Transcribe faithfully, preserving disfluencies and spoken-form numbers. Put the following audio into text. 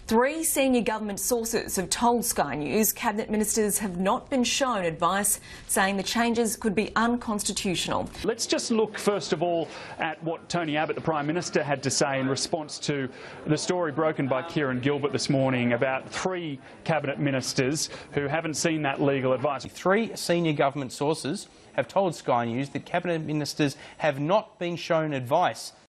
Three senior government sources have told Sky News Cabinet ministers have not been shown advice, saying the changes could be unconstitutional. Let's just look first of all at what Tony Abbott, the Prime Minister, had to say in response to the story broken by Kieran Gilbert this morning about three Cabinet ministers who haven't seen that legal advice. Three senior government sources have told Sky News that Cabinet ministers have not been shown advice